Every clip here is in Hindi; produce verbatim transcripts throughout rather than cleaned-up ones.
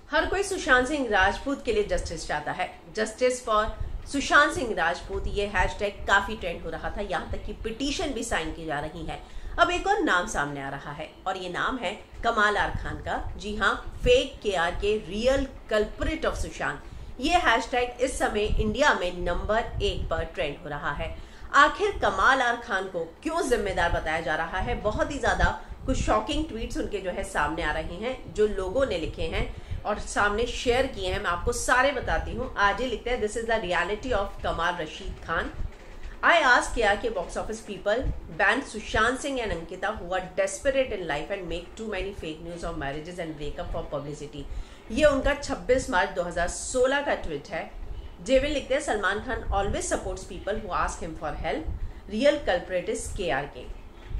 हर कोई सुशांत सिंह राजपूत के लिए जस्टिस चाहता है। जस्टिस फॉर सुशांत सिंह राजपूत ये हैशटैग काफी ट्रेंड हो रहा था, यहाँ तक कि पिटीशन भी साइन की जा रही है। अब एक और नाम सामने आ रहा है और ये नाम है कमाल आर खान का। जी हाँ, फेक के आर के रियल कल्प्रिट ऑफ सुशांत। ये हैशटैग इस समय इंडिया में नंबर एक पर ट्रेंड हो रहा है। आखिर कमाल आर खान को क्यों जिम्मेदार बताया जा रहा है? बहुत ही ज्यादा कुछ शॉकिंग ट्वीट्स उनके जो है सामने आ रहे हैं, जो लोगों ने लिखे हैं और सामने शेयर किए हैं। मैं आपको सारे बताती हूँ। आज ही लिखते हैं, this is the reality of Kamaal Rashid Khan. I ask K R K box office people ban Sushant Singh and Ankita who are desperate in life and make too many fake news of marriages and breakup for publicity. ये उनका छब्बीस मार्च दो हज़ार सोलह का ट्वीट है। जेविल लिखते हैं, Salman Khan always supports people who ask him for help. Real culprit is K R K.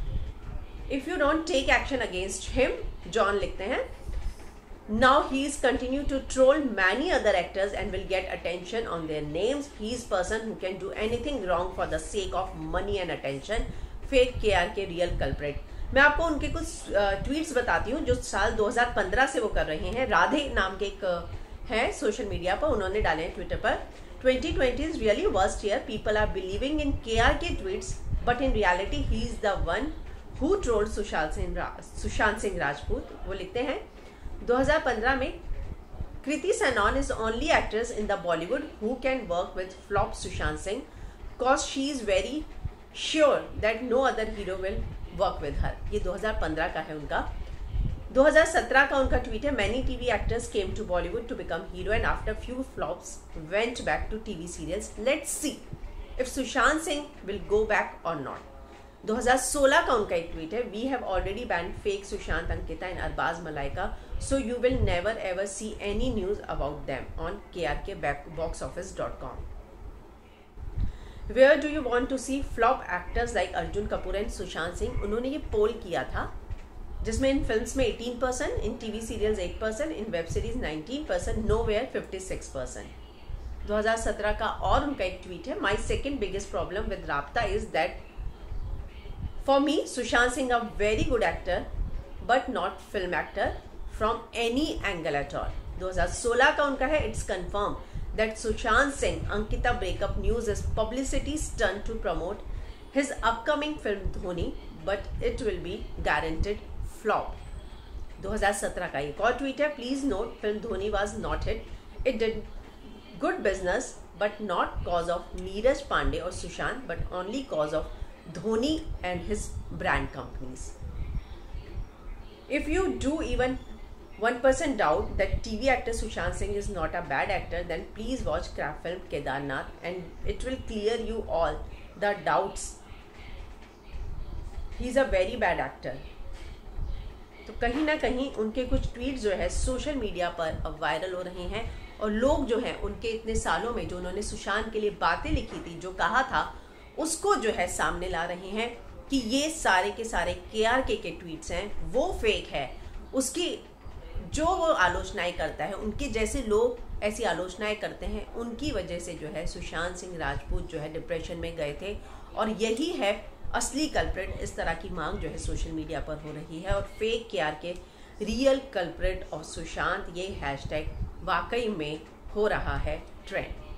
If you don't take action against him, John लिखते हैं, now he is continue to troll many other actors and will get attention on their names. He is person who can do anything wrong for the sake of money and attention. Fake K R के real culprit. मैं आपको उनके कुछ ट्वीट्स बताती हूँ जो साल दो हज़ार पंद्रह से वो कर रहे हैं। राधे नाम के एक है सोशल मीडिया पर, उन्होंने डाले हैं ट्विटर पर, twenty twenty is really worst year. People are believing in K R के tweets, but in reality he is the one who trolled Sushant Singh Sushant Singh Rajput. वो लिखते हैं, दो हज़ार पंद्रह में Kriti Sanon is only actress in the Bollywood who can work with flop Sushant Singh cause she is very sure that no other hero will work with her। ये दो हज़ार पंद्रह का है उनका। दो हज़ार सत्रह का उनका ट्वीट है, many T V actors came to Bollywood to become hero and after few flops went back to T V serials। Let's see if Sushant Singh will go back or not। दो हज़ार सोलह का उनका एक ट्वीट है, we have already ban fake Sushant, Ankita and Arbaaz Malaika, so you will never ever see any news about them on K R K box office dot com. Where do you want to see flop actors like Arjun Kapoor and Sushant Singh. उन्होंने ये पोल किया था जिसमें इन फिल्म्स में अठारह percent, in TV serials eight percent, in web series nineteen percent, nowhere fifty six percent. दो हज़ार सत्रह का और उनका एक ट्वीट है, my second biggest problem with Raabta is that For me, Sushant Singh a very good actor, but not film actor from any angle at all। दो हज़ार सोलह का उनका है, it's confirmed that Sushant Singh Ankita breakup news is publicity stunt to promote his upcoming film Dhoni, but it will be guaranteed flop। दो हज़ार सत्रह का एक और ट्वीट है, please note film Dhoni was not hit, it did good business but not cause of Neeraj Pandey or Sushant, but only cause of Dhoni and his brand companies। If you do even one percent doubt that T V actor Sushant Singh is not a bad actor, then please watch craft film Kedarnath and it will clear you all the doubts। He is a very bad actor। तो कहीं ना कहीं उनके कुछ ट्वीट जो है सोशल मीडिया पर अब वायरल हो रहे हैं और लोग जो हैं उनके इतने सालों में जो उन्होंने सुशांत के लिए बातें लिखी थी, जो कहा था, उसको जो है सामने ला रहे हैं कि ये सारे के सारे के आर के के ट्वीट्स हैं, वो फेक है। उसकी जो वो आलोचनाएं करता है, उनके जैसे लोग ऐसी आलोचनाएं करते हैं, उनकी वजह से जो है सुशांत सिंह राजपूत जो है डिप्रेशन में गए थे और यही है असली कल्प्रिट। इस तरह की मांग जो है सोशल मीडिया पर हो रही है और फेक के आर के रियल कल्प्रिट ऑफ सुशांत, ये हैशटैग वाकई में हो रहा है ट्रेंड।